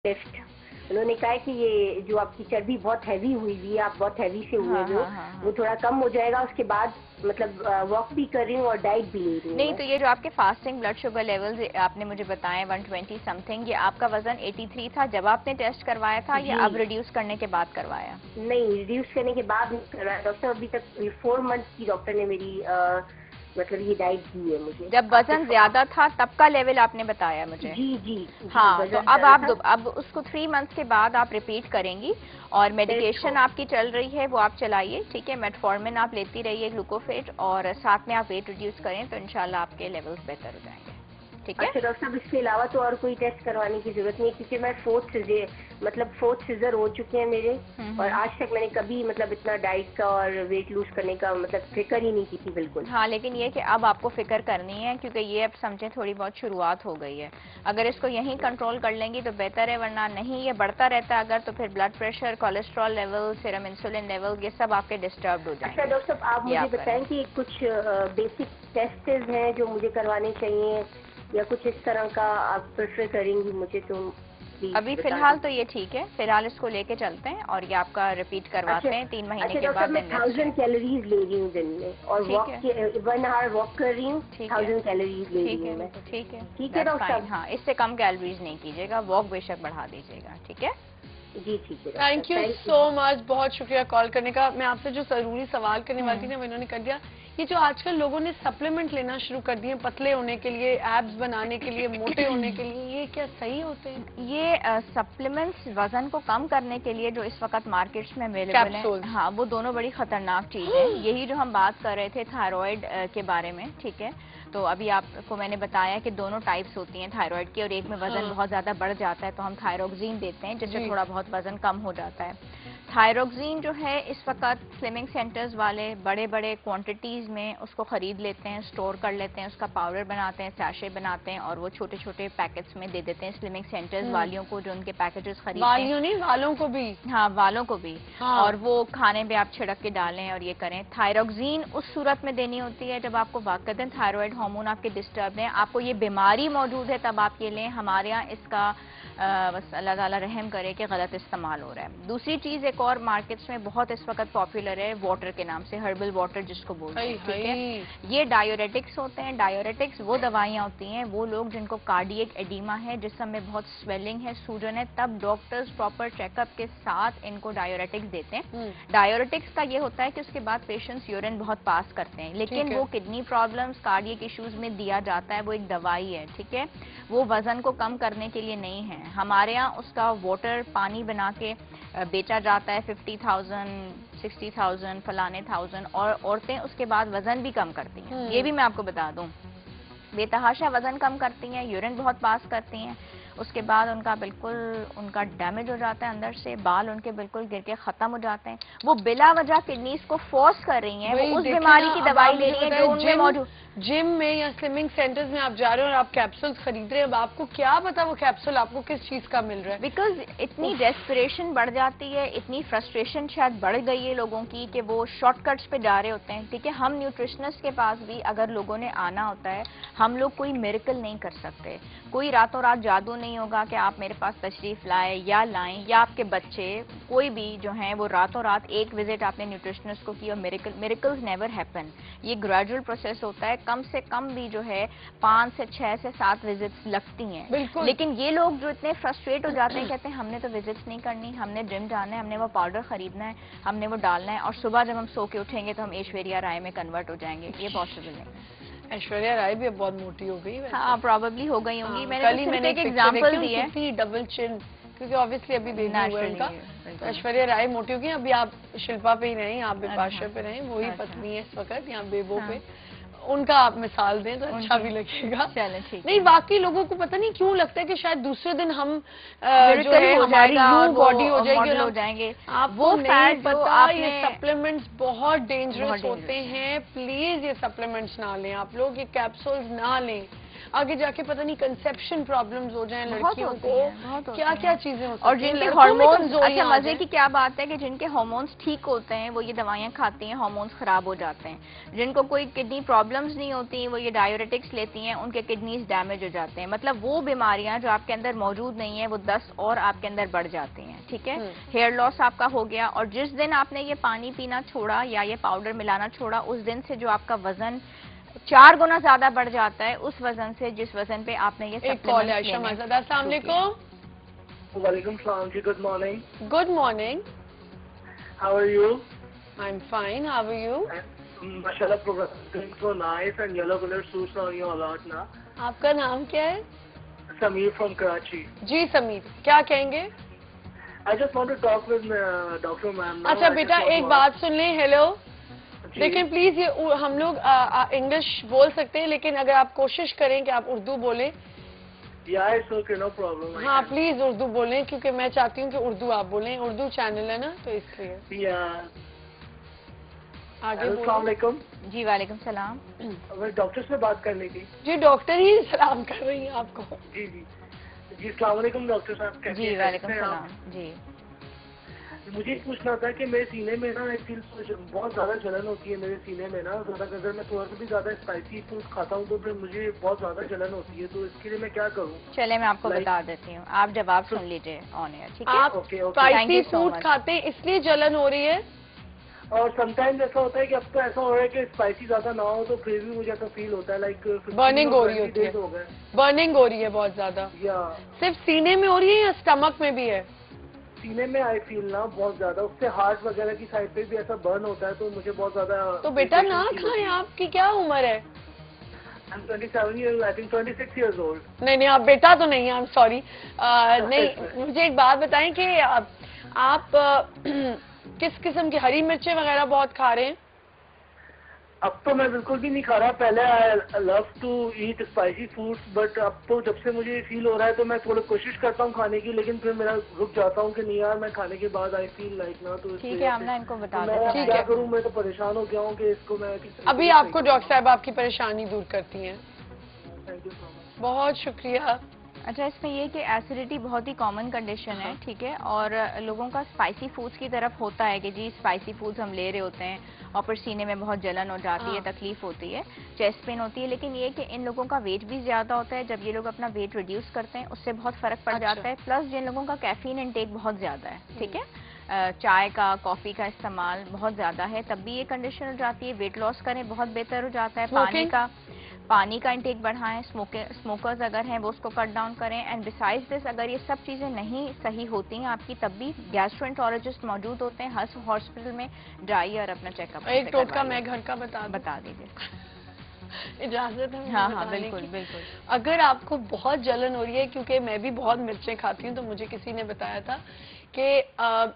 Test. उन्होंने कहा कि ये जो आपकी चर्बी बहुत हैवी हुई हुई है, आप बहुत हैवी से हुए हुए हो, वो थोड़ा कम हो जाएगा। उसके बाद मतलब वॉक भी कर रही हूँ और डाइट भी ले रही हूँ। नहीं तो ये जो आपके फास्टिंग ब्लड शुगर लेवल्स आपने मुझे बताए 120 समथिंग, ये आपका वजन 83 था जब आपने टेस्ट करवाया था या अब रिड्यूस करने के बाद करवाया? नहीं, रिड्यूस करने के बाद नहीं करवाया डॉक्टर। अभी तक 4 मंथ की डॉक्टर ने मेरी मतलब ये डाइट दी है मुझे। जब वजन ज्यादा था तब का लेवल आपने बताया मुझे? जी। हाँ, तो अब उसको 3 मंथ्स के बाद आप रिपीट करेंगी और मेडिकेशन आपकी चल रही है वो आप चलाइए, ठीक है। मेटफॉर्मिन आप लेती रहिए, ग्लूकोफेट, और साथ में आप वेट रिड्यूस करें तो इंशाल्लाह आपके लेवल्स बेहतर हो जाएंगे, ठीक है। अच्छा डॉक्टर साहब, इसके अलावा तो और कोई टेस्ट करवाने की जरूरत नहीं है क्योंकि मैं फोर्थ सीजर हो चुके हैं मेरे, और आज तक मैंने कभी मतलब इतना डाइट का और वेट लूज करने का मतलब फिक्र ही नहीं की थी बिल्कुल। हाँ, लेकिन ये कि अब आपको फिक्र करनी है क्योंकि ये अब समझें थोड़ी बहुत शुरुआत हो गई है। अगर इसको यहीं कंट्रोल कर लेंगी तो बेहतर है, वरना नहीं ये बढ़ता रहता है अगर तो फिर blood pressure, cholesterol level, serum insulin level, ये सब आपके डिस्टर्ब हो जाएंगे। अच्छा डॉक्टर साहब, आप मुझे बताएं कि कुछ बेसिक टेस्ट हैं जो मुझे करवाने चाहिए या कुछ इस तरह का आप प्रेफर करेंगी मुझे तो? अभी फिलहाल तो ये ठीक है, फिलहाल इसको लेके चलते हैं और ये आपका रिपीट करवाते हैं 3 महीने के बाद। मैं 1000 कैलोरीज ले रही हूँ दिन में और 1 आवर वॉक कर रही हूँ, 1000 कैलोरीज ले रही हूँ मैं। ठीक है डॉक्टर साहब। हाँ, इससे कम कैलोरीज नहीं कीजिएगा, वॉक बेशक बढ़ा दीजिएगा, ठीक है जी। ठीक है, थैंक यू सो मच, बहुत शुक्रिया कॉल करने का। मैं आपसे जो जरूरी सवाल करने वाली थी ना, इन्होंने कर दिया। ये जो आजकल लोगों ने सप्लीमेंट लेना शुरू कर दिए पतले होने के लिए, एब्स बनाने के लिए, मोटे होने के लिए, ये क्या सही होते हैं? ये सप्लीमेंट्स वजन को कम करने के लिए जो इस वक्त मार्केट्स में अवेलेबल है, हाँ, वो दोनों बड़ी खतरनाक चीज है। यही जो हम बात कर रहे थे थायराइड के बारे में, ठीक है। तो अभी आपको मैंने बताया कि दोनों टाइप्स होती हैं थायराइड की, और एक में वजन बहुत ज्यादा बढ़ जाता है तो हम थायरोक्सिन देते हैं जिससे थोड़ा बहुत वजन कम हो जाता है। थायरोक्सिन जो है इस वक्त स्लिमिंग सेंटर्स वाले बड़े बड़े क्वांटिटीज में उसको खरीद लेते हैं, स्टोर कर लेते हैं, उसका पाउडर बनाते हैं, सैशे बनाते हैं और वो छोटे छोटे पैकेट्स में दे देते हैं स्लिमिंग सेंटर्स वालियों को जो उनके पैकेजेस खरीदते हैं। वालियों नहीं, वालों को भी। हाँ, वालों को भी। हाँ। और वो खाने में आप छिड़क के डालें और ये करें। थायरोक्सिन उस सूरत में देनी होती है जब आपको वाकईतन थायराइड हार्मोन आपके डिस्टर्ब है, आपको ये बीमारी मौजूद है, तब आप ये लें। हमारे यहाँ इसका बस अल्लाह ताला रहम करे कि गलत इस्तेमाल हो रहा है। दूसरी चीज एक और मार्केट्स में बहुत इस वक्त पॉपुलर है, वाटर के नाम से, हर्बल वाटर जिसको बोलते हैं, ठीक है। ये डायोरेटिक्स होते हैं। डायोरेटिक्स वो दवाइयाँ होती हैं, वो लोग जिनको कार्डियक एडिमा है, जिसम में बहुत स्वेलिंग है, सूजन है, तब डॉक्टर्स प्रॉपर चेकअप के साथ इनको डायोरेटिक्स देते हैं। डायोरेटिक्स का ये होता है कि उसके बाद पेशेंट्स यूरिन बहुत पास करते हैं, लेकिन वो किडनी प्रॉब्लम्स, कार्डियक इश्यूज में दिया जाता है, वो एक दवाई है, ठीक है। वो वजन को कम करने के लिए नहीं है। हमारे यहाँ उसका वाटर पानी बना के बेचा जाता है 50,000, 60,000, फलाने 1000, और औरतें उसके बाद वजन भी कम करती हैं। ये भी मैं आपको बता दूं, बेतहाशा वजन कम करती हैं, यूरिन बहुत पास करती हैं, उसके बाद उनका डैमेज हो जाता है अंदर से, बाल उनके बिल्कुल गिर के खत्म हो जाते हैं। वो बिला वजह किडनीज को फोर्स कर रही हैं, वो उस बीमारी की दवाई ले रही है जो उनमें मौजूद। जिम में या स्लिमिंग सेंटर्स में आप जा रहे हो और आप कैप्सूल्स खरीद रहे हैं, अब आपको क्या पता वो कैप्सूल आपको किस चीज का मिल रहा है। बिकॉज इतनी डेस्परेशन बढ़ जाती है, इतनी फ्रस्ट्रेशन शायद बढ़ गई है लोगों की कि वो शॉर्टकट्स पे जा रहे होते हैं, ठीक है। हम न्यूट्रिशनिस्ट के पास भी अगर लोगों ने आना होता है, हम लोग कोई मिरेकल नहीं कर सकते, कोई रातों रात जादू नहीं होगा कि आप मेरे पास तशरीफ लाए या लाएं, या आपके बच्चे कोई भी जो हैं वो रातों रात एक विजिट आपने न्यूट्रिशनिस्ट को की और मिरेकल्स नेवर हैपन। ये ग्रेजुअल प्रोसेस होता है, कम से कम भी जो है 5 से 6 से 7 विजिट्स लगती हैं। लेकिन ये लोग जो इतने फ्रस्ट्रेट हो जाते हैं, कहते हैं हमने तो विजिट्स नहीं करनी, हमने जिम जाना है, हमने वो पाउडर खरीदना है, हमने वो डालना है, और सुबह जब हम सो के उठेंगे तो हम ऐश्वर्या राय में कन्वर्ट हो जाएंगे। ये पॉसिबल नहीं। ऐश्वर्या राय भी अब बहुत मोटी हो गई। हाँ, प्रोबेबली हो गई होंगी। मैंने एक एग्जांपल दी है, डबल चिन, क्योंकि ऑब्वियसली अभी बेबी हुआ है उनका। ऐश्वर्या राय मोटी हो गई। अभी आप शिल्पा पे ही नहीं, आप बिपाशा पे नहीं, वही पत्नी है इस वक्त यहाँ बेबो पे, उनका आप मिसाल दें तो अच्छा भी लगेगा। नहीं, बाकी लोगों को पता नहीं क्यों लगता है कि शायद दूसरे दिन हम जो है हमारी न्यू बॉडी हो जाएगी। आपको नहीं पता, ये सप्लीमेंट्स बहुत डेंजरस होते हैं। प्लीज ये सप्लीमेंट्स ना लें आप लोग, ये कैप्सूल्स ना लें। आगे जाके पता नहीं कंसेप्शन प्रॉब्लम्स हो जाए लड़कियों को, क्या क्या चीजें होती हैं। और जिनके हार्मोन्स, अच्छा मजे की क्या बात है कि जिनके हार्मोन्स ठीक होते हैं वो ये दवाइयाँ खाती हैं, हार्मोन्स खराब हो जाते हैं। जिनको कोई किडनी प्रॉब्लम्स नहीं होती वो ये डायरेटिक्स लेती हैं, उनके किडनीज डैमेज हो जाते हैं। मतलब वो बीमारियां जो आपके अंदर मौजूद नहीं है वो 10 और आपके अंदर बढ़ जाती हैं। ठीक है, हेयर लॉस आपका हो गया, और जिस दिन आपने ये पानी पीना छोड़ा या ये पाउडर मिलाना छोड़ा उस दिन से जो आपका वजन 4 गुना ज्यादा बढ़ जाता है उस वजन से जिस वजन पे आपने ये सप्लीमेंट्स लेने। अस्सलाम वालेकुम। वालेकुम सलाम जी, good morning. Good morning. How are you? I am fine, how are you? माशाल्लाह, program so nice and yellow colour suits on you a lot ना। आपका नाम क्या है? समीर फ्रॉम कराची। जी समीर, क्या कहेंगे? I just want to talk with doctor ma'am. अच्छा बेटा एक बात सुन लें। हेलो, लेकिन प्लीज ये हम लोग इंग्लिश बोल सकते हैं, लेकिन अगर आप कोशिश करें कि आप उर्दू बोलें। It's okay, no problem. हाँ प्लीज उर्दू बोलें, क्योंकि मैं चाहती हूँ कि उर्दू आप बोलें, उर्दू चैनल है ना तो इसलिए। आगे अस्सलाम वालेकुम। जी वालेकुम सलाम। डॉक्टर से बात करनी थी। जी डॉक्टर ही सलाम कर रही हैं आपको। जी जी जी, अस्सलाम वालेकुम डॉक्टर साहब। जी वालेकुम सलाम। जी मुझे पूछना था कि मेरे सीने में ना एक बहुत ज्यादा जलन होती है मेरे सीने में ना, अगर मैं थोड़ा सा भी ज्यादा स्पाइसी फूड खाता हूँ तो फिर मुझे बहुत ज्यादा जलन होती है, तो इसके लिए मैं क्या करूँ? चले मैं आपको बता देती हूँ, आप जवाब सुन लीजिए ऑन एयर। ठीक है, आप स्पाइसी फूड खाते हैं इसलिए जलन हो रही है? और समटाइम्स ऐसा होता है कि अब तो ऐसा हो रहा है कि स्पाइसी ज्यादा ना हो तो फिर भी मुझे ऐसा फील होता है लाइक बर्निंग हो रही होती है। बर्निंग हो रही है बहुत ज्यादा। या सिर्फ सीने में हो रही है या स्टमक में भी है? सीने में आई फील ना बहुत ज्यादा, उससे हार्ट वगैरह की साइड पे भी ऐसा बर्न होता है तो मुझे बहुत ज्यादा। तो बेटा ना खाएं, आपकी क्या उम्र है? I'm 27 years, I think 26 years old. नहीं आप बेटा तो नहीं, आई एम सॉरी। नहीं मुझे एक बात बताएं कि आप किस किस्म की हरी मिर्चें वगैरह बहुत खा रहे हैं? अब तो मैं बिल्कुल भी नहीं खा रहा। पहले I love to eat spicy foods, but अब तो जब से मुझे फील हो रहा है तो मैं थोड़ी कोशिश करता हूँ खाने की, लेकिन फिर मेरा रुक जाता हूँ कि नहीं यार मैं खाने के बाद आई फील लाइक ना। तो ठीक है, हम ना इनको बता दें। मैं क्या करूँ, मैं तो परेशान हो गया हूँ कि इसको मैं अभी आपको डॉक्टर साहब आपकी परेशानी दूर करती हैं। Thank you so much. बहुत शुक्रिया। अच्छा, इसमें ये कि एसिडिटी बहुत ही कॉमन कंडीशन है। ठीक है, और लोगों का स्पाइसी फूड्स की तरफ होता है कि जी स्पाइसी फूड्स हम ले रहे होते हैं और फिर सीने में बहुत जलन हो जाती है, तकलीफ होती है, चेस्ट पेन होती है। लेकिन ये कि इन लोगों का वेट भी ज्यादा होता है, जब ये लोग अपना वेट रिड्यूस करते हैं उससे बहुत फर्क पड़ जाता है। प्लस जिन लोगों का कैफीन इनटेक बहुत ज्यादा है, ठीक है, चाय का कॉफी का इस्तेमाल बहुत ज्यादा है, तब भी ये कंडीशन हो जाती है। वेट लॉस करें बहुत बेहतर हो जाता है। पानी का इंटेक बढ़ाएं, स्मोकर्स अगर हैं वो उसको कट डाउन करें। एंड बिसाइड्स दिस अगर ये सब चीजें नहीं सही होती हैं आपकी, तब भी गैस्ट्रोएंटरोलॉजिस्ट मौजूद होते हैं हर हॉस्पिटल में, जाइए और अपना चेकअप। एक टोटका मैं घर का बता दीजिए। इजाजत है? हाँ बिल्कुल बिल्कुल। अगर आपको बहुत जलन हो रही है, क्योंकि मैं भी बहुत मिर्चें खाती हूँ, तो मुझे किसी ने बताया था कि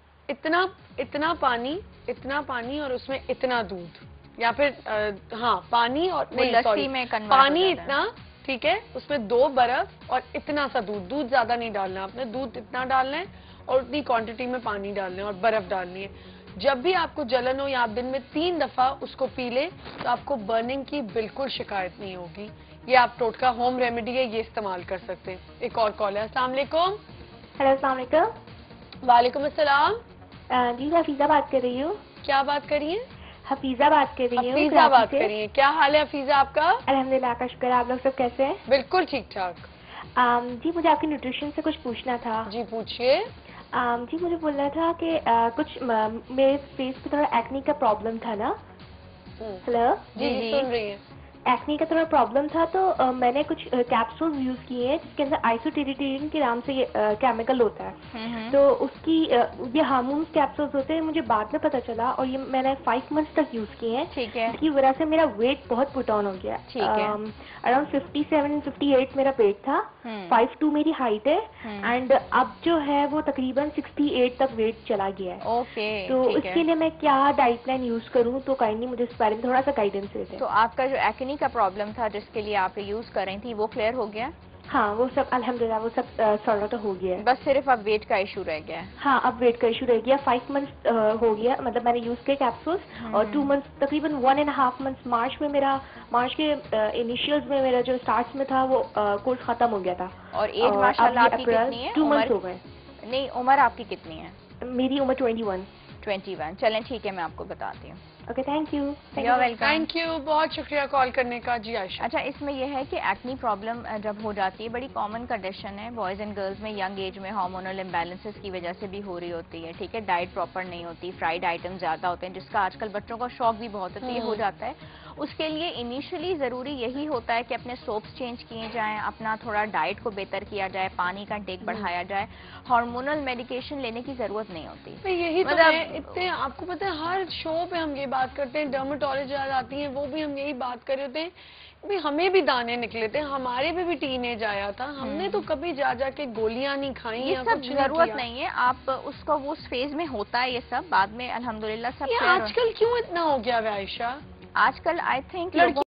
इतना पानी और उसमें इतना दूध, या फिर पानी और नहीं सॉरी पानी इतना, ठीक है, उसमें 2 बर्फ और इतना सा दूध ज्यादा नहीं डालना आपने, दूध इतना डालना है और उतनी क्वांटिटी में पानी डालना है और बर्फ डालनी है। जब भी आपको जलन हो या आप दिन में 3 दफा उसको पी ले तो आपको बर्निंग की बिल्कुल शिकायत नहीं होगी। ये आप टोटका होम रेमेडी है, ये इस्तेमाल कर सकते हैं। एक और कॉल है। अस्सलाम वालेकुम। हेलो अस्सलाम वालेकुम। वालेकुम अस्सलाम। जी हफीजा बात कर रही हूँ। क्या बात करिए? हफीजा बात कर रही हूँ। हफीजा बात करिए। क्या हाल है हफीजा आपका? अल्हम्दुलिल्लाह का शुक्र। आप लोग सब कैसे हैं? बिल्कुल ठीक ठाक। जी मुझे आपके न्यूट्रिशन से कुछ पूछना था। जी पूछिए। जी मुझे बोलना था कि कुछ मेरे फेस पे थोड़ा एक्ने का प्रॉब्लम था ना। हेलो जी सुन रही हैं। एक्ने का थोड़ा प्रॉब्लम था तो मैंने कुछ कैप्सूल्स यूज किए हैं जिसके अंदर आइसोटेरिटीन के नाम से ये केमिकल होता है। तो उसकी ये हार्मोन्स कैप्सूल्स होते हैं, मुझे बाद में पता चला, और ये मैंने 5 मंथ्स तक यूज किए हैं। ठीक है। इसकी वजह से मेरा वेट बहुत पुट ऑन हो गया। ठीक है। अराउंड 57-58 मेरा वेट था। 5'2" मेरी हाइट है एंड अब जो है वो तकरीबन 68 तक वेट चला गया है। ओके। तो इसके लिए मैं क्या डाइट प्लान यूज करूँ, तो काइंडली मुझे इस बारे में थोड़ा सा गाइडेंस देते हैं। तो आपका जो एक्ने का प्रॉब्लम था जिसके लिए आप यूज कर रही थी वो क्लियर हो गया? हाँ, वो सब अल्हम्दुलिल्लाह वो सब सॉर्ट आउट हो गया है। बस सिर्फ अब वेट का इशू रह गया है। हाँ, अब वेट का इशू रह गया। 5 मंथ्स हो गया, मतलब मैंने यूज किए कैप्सूल्स, और 2 मंथ्स, तकरीबन 1.5 मंथ्स, मार्च के इनिशियल्स में मेरा जो स्टार्ट में था वो कोर्स खत्म हो गया था। और एज माशाल्लाह आपकी कितनी है? 2 मंथ्स हो गए। नहीं, उम्र आपकी कितनी है? मेरी उम्र 21। 21। चलें ठीक है, मैं आपको बताती हूँ। Okay, thank you. You're welcome। Thank you, बहुत शुक्रिया कॉल करने का। जी आयशा। अच्छा, इसमें यह है कि एक्नी प्रॉब्लम जब हो जाती है, बड़ी कॉमन कंडीशन है बॉयज एंड गर्ल्स में, यंग एज में हार्मोनल इम्बैलेंसेस की वजह से भी हो रही होती है। ठीक है, डाइट प्रॉपर नहीं होती, फ्राइड आइटम ज्यादा होते हैं, जिसका आजकल बच्चों का शौक भी बहुत है, तो ये हो जाता है। उसके लिए इनिशियली जरूरी यही होता है कि अपने सोप्स चेंज किए जाएं, अपना थोड़ा डाइट को बेहतर किया जाए, पानी का टेक बढ़ाया जाए। हार्मोनल मेडिकेशन लेने की जरूरत नहीं होती। तो यही तो है, इतने आपको पता है हर शो पे हम ये बात करते हैं, डर्मेटोलॉजिस्ट आती हैं वो भी हम यही बात कर रहे होते हैं, भाई हमें भी दाने निकले थे, हमारे पे भी टीनेज आया था, हमने तो कभी जा के गोलियां नहीं खाई। ये सब जरूरत नहीं है, आप उसका वो उस फेज में होता है ये सब, बाद में अल्हम्दुलिल्लाह सब। आजकल क्यों इतना हो गया आयशा? आजकल आई थिंक